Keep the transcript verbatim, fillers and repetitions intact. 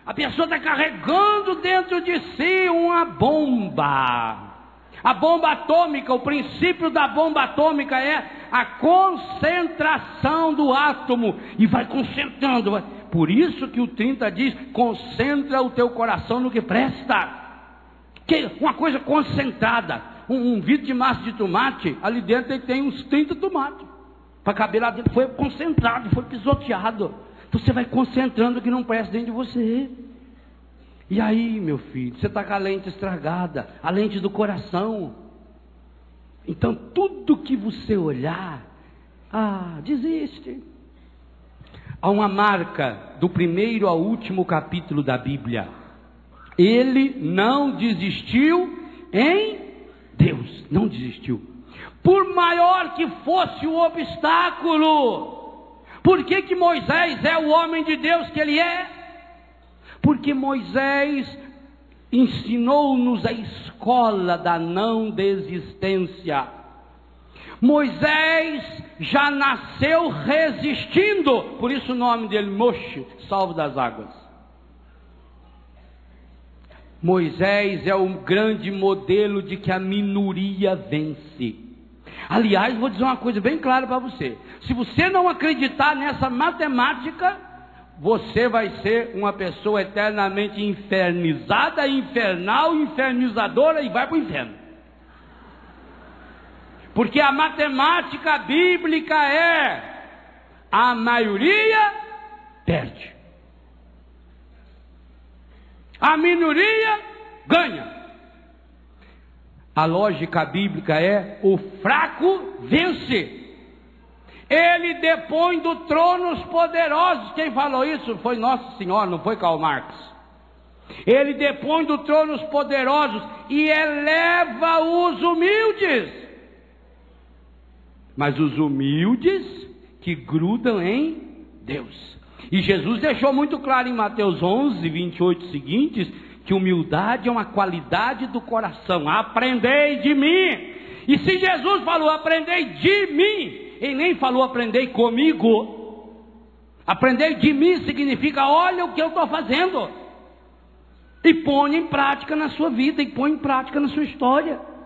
A pessoa está carregando dentro de si uma bomba. A bomba atômica, o princípio da bomba atômica é a concentração do átomo. E vai concentrando. Vai. Por isso que o trinta diz, concentra o teu coração no que presta. Que uma coisa concentrada. Um, um vidro de massa de tomate, ali dentro ele tem uns trinta tomates. Para caber lá dentro, foi concentrado, foi pisoteado. Então você vai concentrando o que não presta dentro de você. E aí, meu filho, você está com a lente estragada, a lente do coração. Então tudo que você olhar, ah, desiste. Há uma marca do primeiro ao último capítulo da Bíblia. Ele não desistiu em Deus, não desistiu. Por maior que fosse o obstáculo. Por que que Moisés é o homem de Deus que ele é? Porque Moisés ensinou-nos a escola da não desistência. Moisés já nasceu resistindo, por isso o nome dele, Moshe, salvo das águas. Moisés é o grande modelo de que a minoria vence. Aliás, vou dizer uma coisa bem clara para você. Se você não acreditar nessa matemática, você vai ser uma pessoa eternamente infernizada, infernal, infernizadora e vai para o inferno. Porque a matemática bíblica é: a maioria perde, a minoria ganha. A lógica bíblica é: o fraco vence. Ele depõe do trono os poderosos. Quem falou isso foi Nossa Senhora, não foi Karl Marx. Ele depõe do trono os poderosos e eleva os humildes. Mas os humildes que grudam em Deus. E Jesus deixou muito claro em Mateus onze, vinte e oito seguintes, que humildade é uma qualidade do coração. Aprendei de mim. E se Jesus falou aprendei de mim, ele nem falou aprendei comigo. Aprendei de mim significa olha o que eu estou fazendo. E põe em prática na sua vida, e põe em prática na sua história.